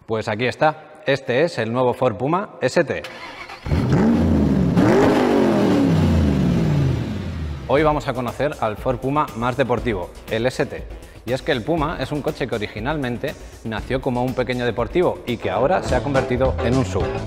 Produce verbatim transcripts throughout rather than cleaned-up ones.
Pues aquí está, este es el nuevo Ford Puma S T. Hoy vamos a conocer al Ford Puma más deportivo, el S T. Y es que el Puma es un coche que originalmente nació como un pequeño deportivo y que ahora se ha convertido en un S U V.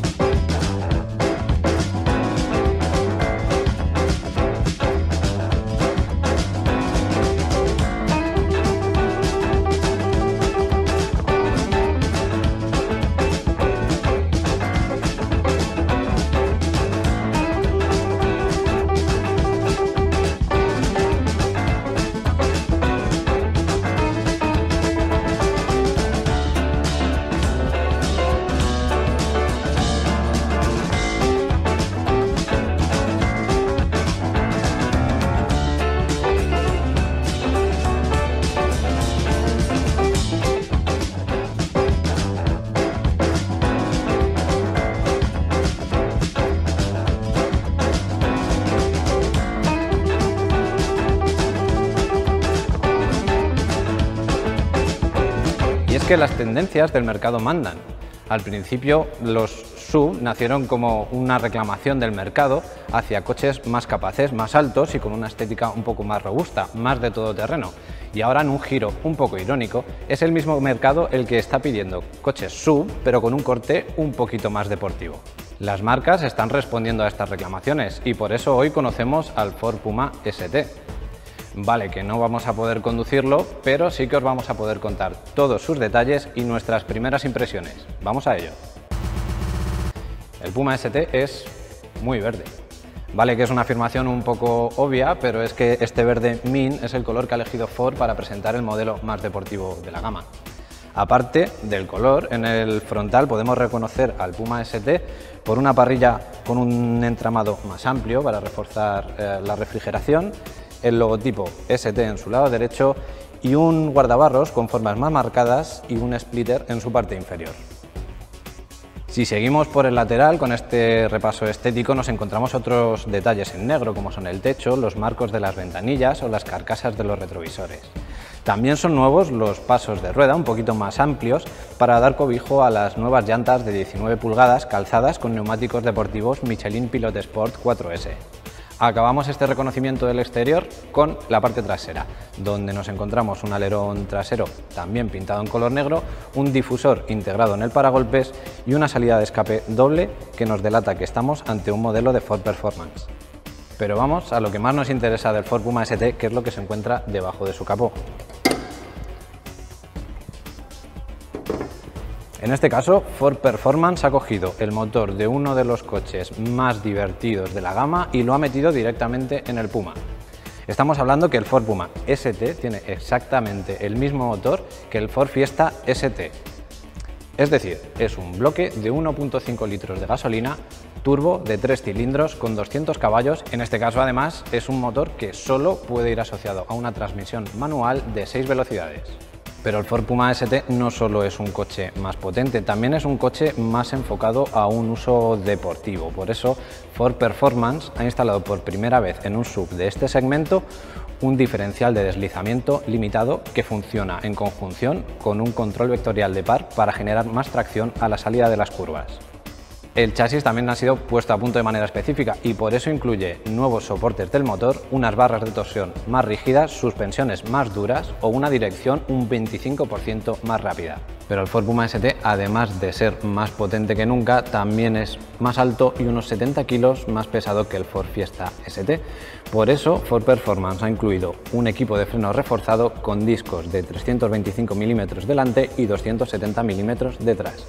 Y es que las tendencias del mercado mandan. Al principio los S U V nacieron como una reclamación del mercado hacia coches más capaces, más altos y con una estética un poco más robusta, más de todoterreno. Y ahora, en un giro un poco irónico, es el mismo mercado el que está pidiendo coches S U V, pero con un corte un poquito más deportivo. Las marcas están respondiendo a estas reclamaciones y por eso hoy conocemos al Ford Puma S T. Vale, que no vamos a poder conducirlo, pero sí que os vamos a poder contar todos sus detalles y nuestras primeras impresiones. Vamos a ello. El Puma S T es muy verde. Vale que es una afirmación un poco obvia, pero es que este verde mint es el color que ha elegido Ford para presentar el modelo más deportivo de la gama. Aparte del color, en el frontal podemos reconocer al Puma S T por una parrilla con un entramado más amplio para reforzar eh, la refrigeración, el logotipo S T en su lado derecho y un guardabarros con formas más marcadas y un splitter en su parte inferior. Si seguimos por el lateral con este repaso estético nos encontramos otros detalles en negro como son el techo, los marcos de las ventanillas o las carcasas de los retrovisores. También son nuevos los pasos de rueda un poquito más amplios para dar cobijo a las nuevas llantas de diecinueve pulgadas calzadas con neumáticos deportivos Michelin Pilot Sport cuatro S. Acabamos este reconocimiento del exterior con la parte trasera, donde nos encontramos un alerón trasero también pintado en color negro, un difusor integrado en el paragolpes y una salida de escape doble que nos delata que estamos ante un modelo de Ford Performance. Pero vamos a lo que más nos interesa del Ford Puma S T, que es lo que se encuentra debajo de su capó. En este caso, Ford Performance ha cogido el motor de uno de los coches más divertidos de la gama y lo ha metido directamente en el Puma. Estamos hablando que el Ford Puma S T tiene exactamente el mismo motor que el Ford Fiesta S T. Es decir, es un bloque de uno punto cinco litros de gasolina turbo de tres cilindros con doscientos caballos. En este caso, además, es un motor que solo puede ir asociado a una transmisión manual de seis velocidades. Pero el Ford Puma S T no solo es un coche más potente, también es un coche más enfocado a un uso deportivo. Por eso Ford Performance ha instalado por primera vez en un S U V de este segmento un diferencial de deslizamiento limitado que funciona en conjunción con un control vectorial de par para generar más tracción a la salida de las curvas. El chasis también ha sido puesto a punto de manera específica y por eso incluye nuevos soportes del motor, unas barras de torsión más rígidas, suspensiones más duras o una dirección un veinticinco por ciento más rápida. Pero el Ford Puma S T, además de ser más potente que nunca, también es más alto y unos setenta kilos más pesado que el Ford Fiesta S T. Por eso, Ford Performance ha incluido un equipo de freno reforzado con discos de trescientos veinticinco milímetros delante y doscientos setenta milímetros detrás.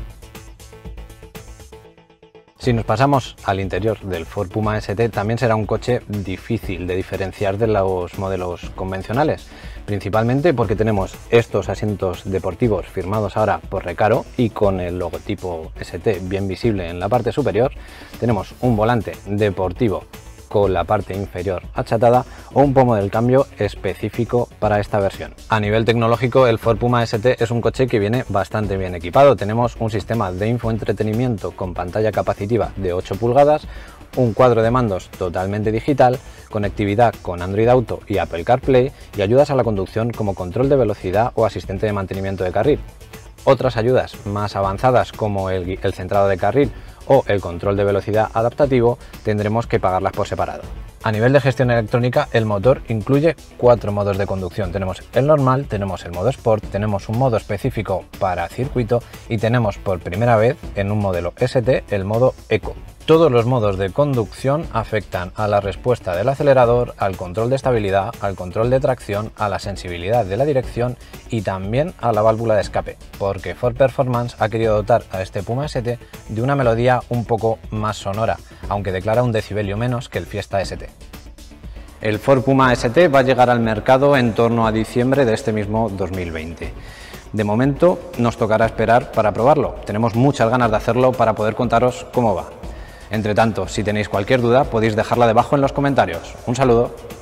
Si nos pasamos al interior del Ford Puma S T, también será un coche difícil de diferenciar de los modelos convencionales, principalmente porque tenemos estos asientos deportivos firmados ahora por Recaro y con el logotipo S T bien visible en la parte superior. Tenemos un volante deportivo con la parte inferior achatada o un pomo del cambio específico para esta versión. A nivel tecnológico, el Ford Puma S T es un coche que viene bastante bien equipado. Tenemos un sistema de infoentretenimiento con pantalla capacitiva de ocho pulgadas, un cuadro de mandos totalmente digital, conectividad con Android Auto y Apple CarPlay y ayudas a la conducción como control de velocidad o asistente de mantenimiento de carril. Otras ayudas más avanzadas como el, el centrado de carril o el control de velocidad adaptativo tendremos que pagarlas por separado. A nivel de gestión electrónica, el motor incluye cuatro modos de conducción. Tenemos el normal, tenemos el modo Sport, tenemos un modo específico para circuito y tenemos por primera vez en un modelo S T el modo Eco. Todos los modos de conducción afectan a la respuesta del acelerador, al control de estabilidad, al control de tracción, a la sensibilidad de la dirección y también a la válvula de escape, porque Ford Performance ha querido dotar a este Puma S T de una melodía un poco más sonora, aunque declara un decibelio menos que el Fiesta S T. El Ford Puma S T va a llegar al mercado en torno a diciembre de este mismo dos mil veinte. De momento nos tocará esperar para probarlo. Tenemos muchas ganas de hacerlo para poder contaros cómo va. Entre tanto, si tenéis cualquier duda podéis dejarla debajo en los comentarios. Un saludo.